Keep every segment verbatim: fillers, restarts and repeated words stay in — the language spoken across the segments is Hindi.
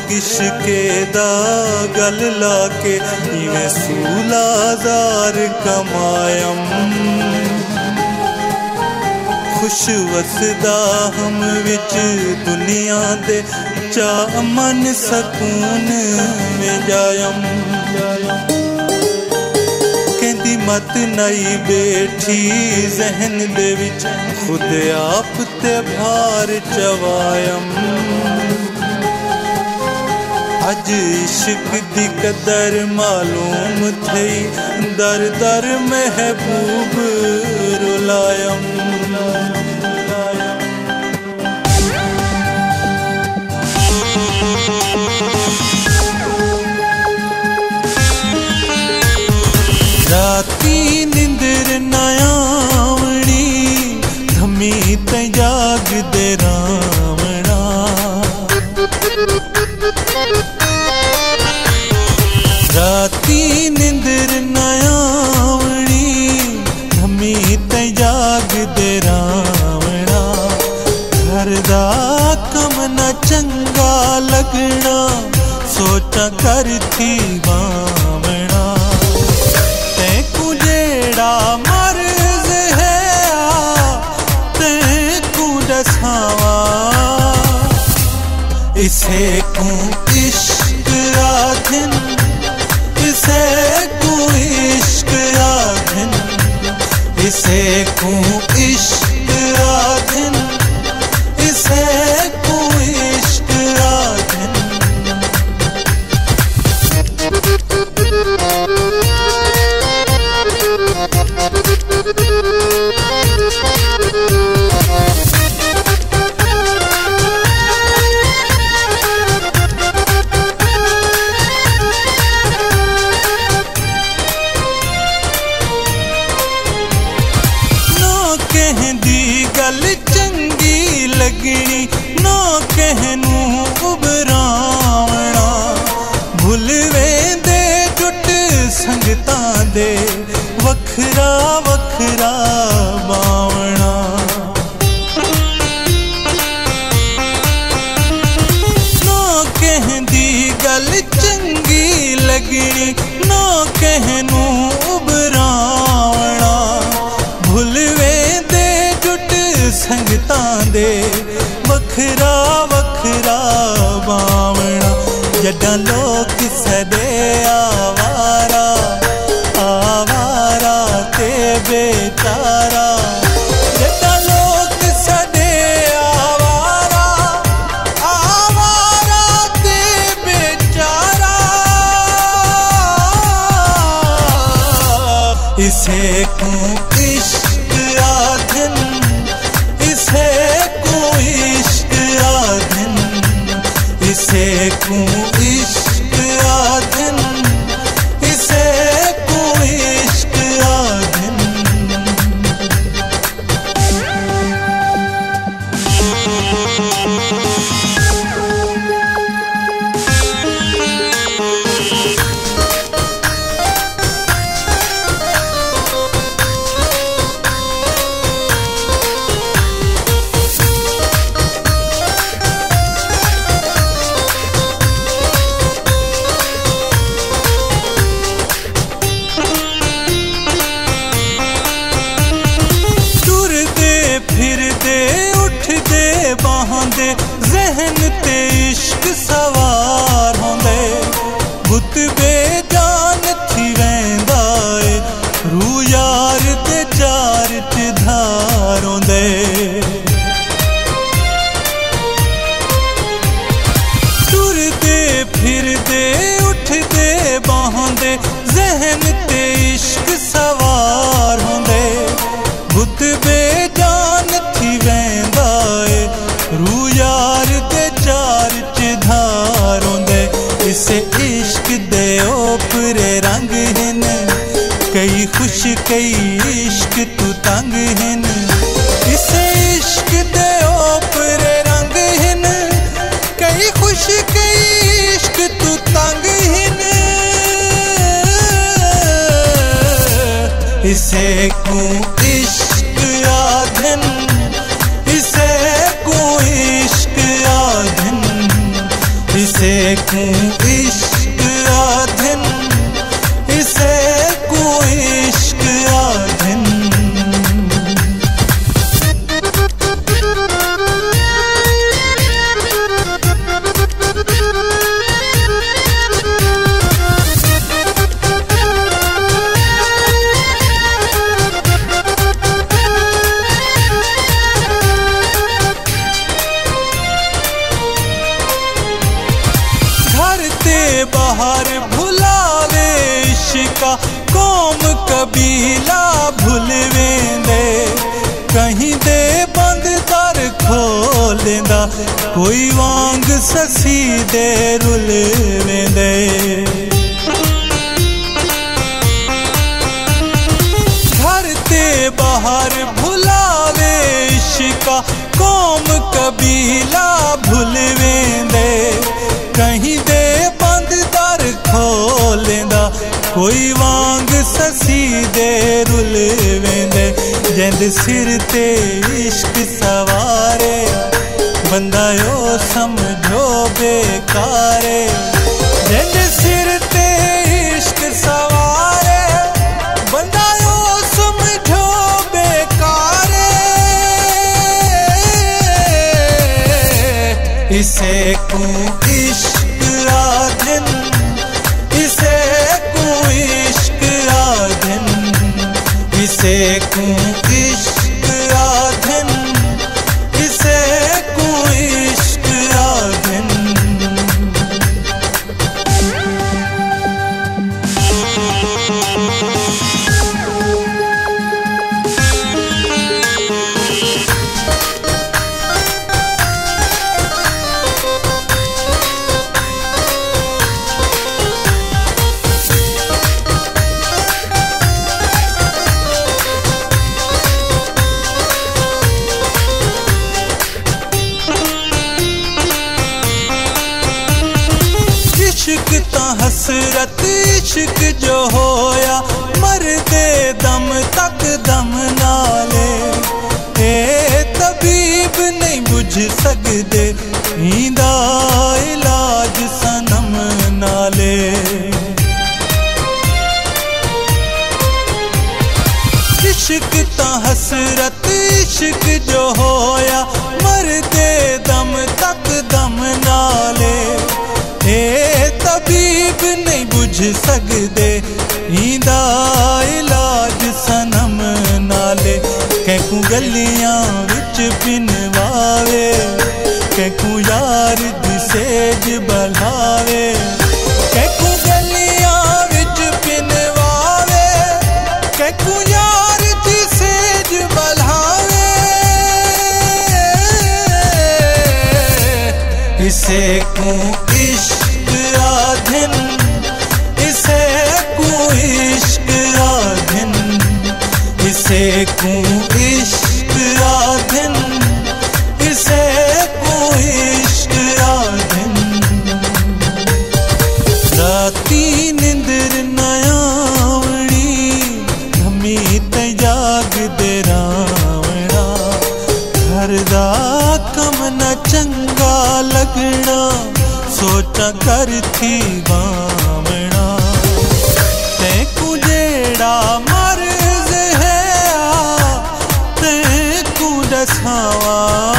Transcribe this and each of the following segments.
इश्के दा गल लाके इवें सूलाजार कमायम खुश वसदा हम विच दुनिया दे चा मन सकून में जायम कहंदी मत नई बैठी जहन दे विच खुद आप ते भार चवायम अज इश्क दी कदर मालूम थई दर दर महबूब रुलायम राती निंदर नयावणी धमी ते जाग दे रावणा राती निंदर नयावणी धमी ते जाग दे रावणा घर दा कम न चंगा लगना सोचा कर थी बावणा तैकू जेड़ा मर्ज है तैकू दसावा इसे को इश्क आखिन इसे को इश्क आखिन इसे को इश्क आखिन इसे को इश्क आखिन गल चंगी लगनी ना कहनू उबरावना भुलवे दे जुट संगतां दे वखरा वखरा बावना ना कहंदी गल चंगी लगनी ना कहनू उबरावना भुलवे संगतां दे वखरा वखरा बावना जड्डां लोक सदे आवारा आवारा ते बेचारा जड्डां लोक सदे आवारा आवारा ते बेचारा इसे को इश्क आखिन इसे को इश्क आखिन इसे को इश्क आखिन इसे को इश्क आखिन जहन ते इश्क सवार होंदे बुत बेजान थी वेंदा ए रू यार ते चार च धार होंदे टुरदे फिरदे उठदे बाहोंदे जहन ते इश्क सवार होंदे बुत बेजान थी वेंदा ए रू यार ते चार च धार होंदे इसे इश्क दे ओपरे रंग हिन कई खुश कई इश्क तू तंग हिन इसे इश्क दे ओपरे रंग हिन कई खुश कई इश्क तू तंग हिन इसे को इश्क आखिन इसे को इश्क आखिन इसे को इश्क आधिन, इसे को इश्क आधिन। बाहर भुलावे इश्का, कौम कबीला भुलवेंदे, कहीं दे बंद दर खोलेंदा, कोई वांग ससी दे रुलवेंदे। घर ते बाहर भुलावे इश्का, कौम कबीला भुलवेंदे, कहीं दे खोलेंदा, कोई वांग ससी दे रुलवेंदे। जिंद सिर ते इश्क सवारे, बंदा यो समझो बेकारे। जिंद सिर ते इश्क सवारे, बंदा यो समझो बेकारे। इसे को इश्क आधिन, इसे को इश्क आधिन, इसे को इश्क आधिन, इसे को इश्क आधिन। इश्क ता हसरत इश्क जो होया, मर दे दम तक दम नाले। ए तबीब नहीं बुझ सकदे, इंदा इलाज सनम नाले। इश्क ता हसरत इश्क जो होया, मर दे दम तक दम नाले। ए तबीब नहीं बुझ सकदे, इंदा इलाज सनम नाले। कैकू गलियां विच पिनवावे, कैकू यार दी सेज बढ़ावे। कैकू गलियां विच पिनवावे, कैकू यार दी सेज बढ़ावे। इसे को इश्क आधिन, इसे को इश्क आधिन, इसे को इश्क आधिन, इसे को इश्क आधिन। राती निंदर नयावणी, धमी ते जाग दे रावणा। घर दा कम न चंगा लगना, सोचा कर थी बावना। तैकू जेड़ा मर्ज है आ, तैकू दसावा।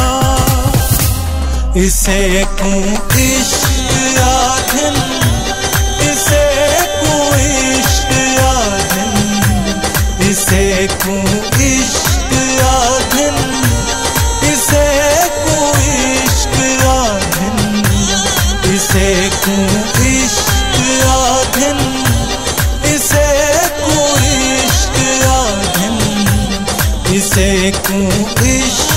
इसे को इश्क आधिन, इसे को इश्क आधिन, इसे को इश्क आधिन, इसे को इश्क आधिन, इसे को इश्क आधिन, इसे को इश्क आधिन, इसे को इश्क